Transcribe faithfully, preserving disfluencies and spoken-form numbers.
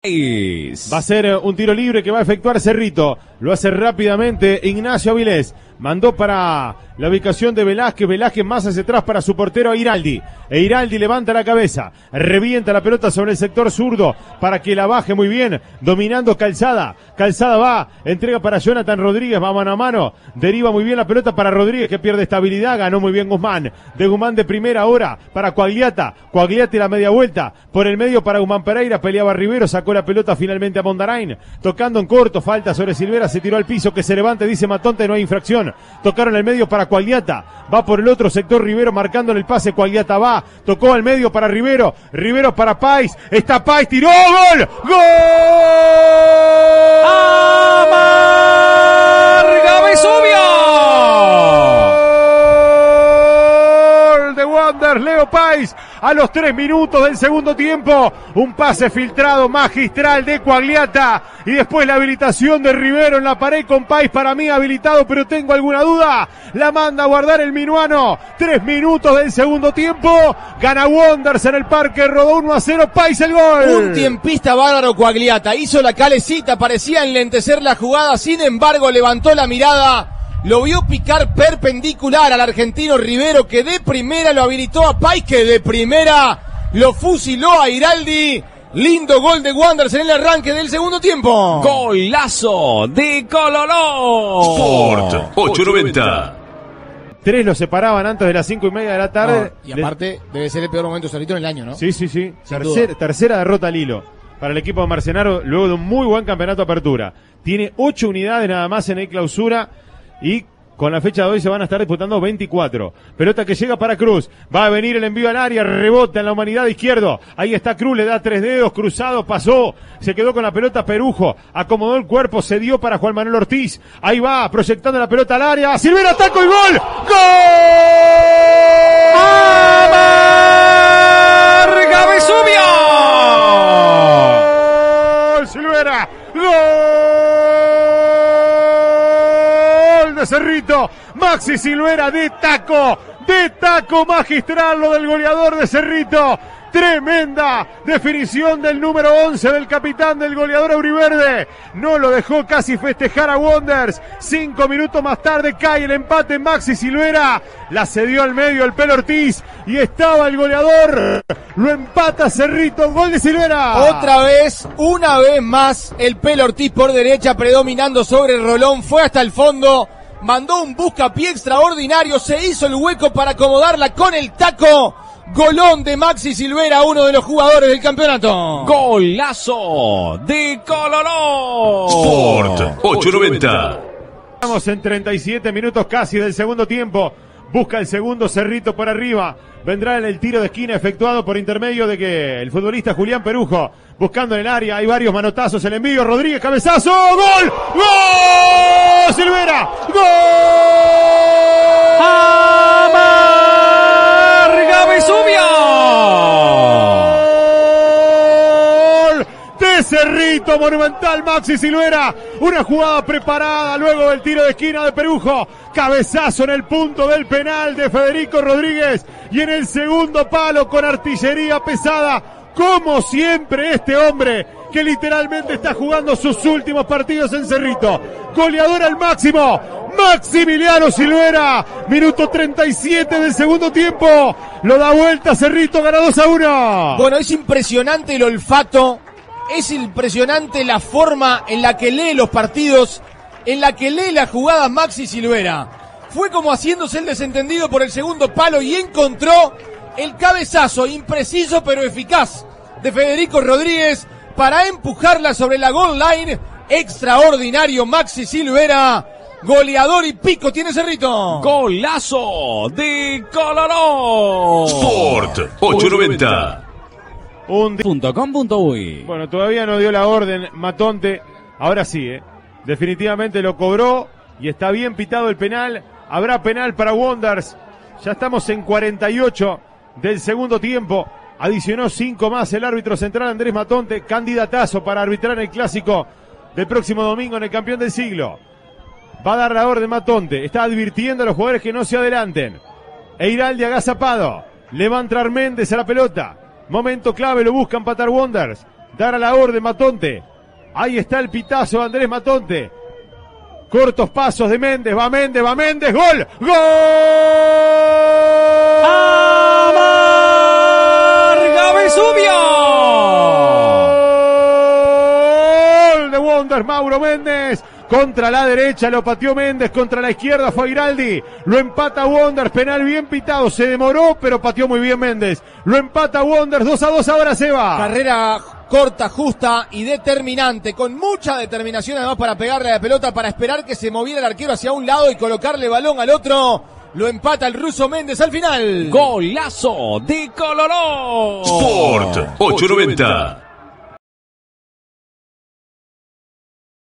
Va a ser un tiro libre que va a efectuar Cerrito. Lo hace rápidamente Ignacio Avilés. Mandó para la ubicación de Velázquez. Velázquez más hacia atrás para su portero Eiraldi. Eiraldi levanta la cabeza. Revienta la pelota sobre el sector zurdo para que la baje muy bien. Dominando Calzada. Calzada va. Entrega para Jonathan Rodríguez. Va mano a mano. Deriva muy bien la pelota para Rodríguez que pierde estabilidad. Ganó muy bien Guzmán. De Guzmán de primera ahora para Coagliata. Coagliata y la media vuelta. Por el medio para Guzmán Pereira. Peleaba Rivero. Sacó la pelota finalmente a Mondarain. Tocando en corto. Falta sobre Silvera. Se tiró al piso. Que se levante. Dice Matonte. No hay infracción. Tocaron el medio para Coagliata. Va por el otro sector Rivero marcándole el pase. Coagliata va. Tocó al medio para Rivero. Rivero para Pais. Está Pais. Tiró. ¡Gol! ¡Gol! ¡Amarga Vesubio! ¡Gol de Wander! Leo Pais. A los tres minutos del segundo tiempo. Un pase filtrado magistral de Coagliata. Y después la habilitación de Rivero en la pared con Pais. Para mí habilitado, pero tengo alguna duda. La manda a guardar el minuano. Tres minutos del segundo tiempo. Gana Wanderers en el parque. Rodó uno a cero. Pais el gol. Un tiempista bárbaro Coagliata. Hizo la calecita. Parecía enlentecer la jugada. Sin embargo, levantó la mirada. Lo vio picar perpendicular al argentino Rivero, que de primera lo habilitó a Pais, que de primera lo fusiló a Eiraldi. Lindo gol de Wanderers en el arranque del segundo tiempo. Golazo de Coloró. Sport ocho noventa. Tres lo separaban antes de las cinco y media de la tarde. No, y aparte, debe ser el peor momento solito en el año, ¿no? Sí, sí, sí. Tercer, tercera derrota al hilo para el equipo de Marcenaro, luego de un muy buen campeonato de apertura. Tiene ocho unidades nada más en el clausura. Y con la fecha de hoy se van a estar disputando veinticuatro. Pelota que llega para Cruz. Va a venir el envío al área. Rebota en la humanidad izquierdo. Ahí está Cruz. Le da tres dedos. Cruzado. Pasó. Se quedó con la pelota Perujo. Acomodó el cuerpo. Se dio para Juan Manuel Ortiz. Ahí va. Proyectando la pelota al área. Silvera. Taco y gol. ¡Gol! ¡Amarga Vesubio! ¡Gol! Silvera. ¡Gol! De Cerrito, Maxi Silvera de taco, de taco magistral lo del goleador de Cerrito. Tremenda definición del número once del capitán del goleador auriverde. No lo dejó casi festejar a Wanderers. Cinco minutos más tarde cae el empate Maxi Silvera. La cedió al medio el Pelo Ortiz y estaba el goleador. Lo empata Cerrito, gol de Silvera. Otra vez, una vez más, el Pelo Ortiz por derecha predominando sobre el Rolón. Fue hasta el fondo. Mandó un buscapié extraordinario. Se hizo el hueco para acomodarla con el taco. Golón de Maxi Silvera, uno de los jugadores del campeonato. Golazo de Coloró. Sport ocho noventa. Estamos en treinta y siete minutos casi del segundo tiempo. Busca el segundo Cerrito por arriba. Vendrá en el tiro de esquina efectuado por intermedio de que el futbolista Julián Perujo. Buscando en el área, hay varios manotazos, el envío, Rodríguez, cabezazo, ¡gol! ¡Gol! ¡Silvera! ¡Gol! ¡Amarga Vesubio! ¡Gol! De Cerrito, monumental Maxi Silvera. Una jugada preparada luego del tiro de esquina de Perujo. Cabezazo en el punto del penal de Federico Rodríguez. Y en el segundo palo con artillería pesada. Como siempre este hombre que literalmente está jugando sus últimos partidos en Cerrito. Goleador al máximo, Maximiliano Silvera. Minuto treinta y siete del segundo tiempo. Lo da vuelta Cerrito, gana dos a uno. Bueno, es impresionante el olfato. Es impresionante la forma en la que lee los partidos, en la que lee las jugadas Maxi Silvera. Fue como haciéndose el desentendido por el segundo palo y encontró el cabezazo impreciso pero eficaz de Federico Rodríguez para empujarla sobre la goal line. Extraordinario Maxi Silvera, goleador y pico tiene Cerrito. Golazo de Coloró. Sport ocho noventa. Un di- Punto com punto uy. Bueno, todavía no dio la orden Matonte. Ahora sí, eh. Definitivamente lo cobró y está bien pitado el penal. Habrá penal para Wanderers. Ya estamos en cuarenta y ocho del segundo tiempo. Adicionó cinco más el árbitro central Andrés Matonte, candidatazo para arbitrar el clásico del próximo domingo en el campeón del siglo. Va a dar la orden Matonte, está advirtiendo a los jugadores que no se adelanten. Eiraldi agazapado, le va a entrar Méndez a la pelota. Momento clave, lo busca empatar Wanderers. dar a la orden Matonte. Ahí está el pitazo de Andrés Matonte. Cortos pasos de Méndez, va Méndez, va Méndez, gol, gol. ¡Amarga Vesubio! Gol de Wonder, Mauro Méndez. Contra la derecha lo pateó Méndez, contra la izquierda fue Giraldi, lo empata Wonders, penal bien pitado, se demoró pero pateó muy bien Méndez, lo empata Wonders, dos a dos ahora se va. Carrera corta, justa y determinante, con mucha determinación además para pegarle a la pelota, para esperar que se moviera el arquero hacia un lado y colocarle balón al otro. Lo empata el ruso Méndez al final. Golazo de Coloró. Sport ochocientos noventa.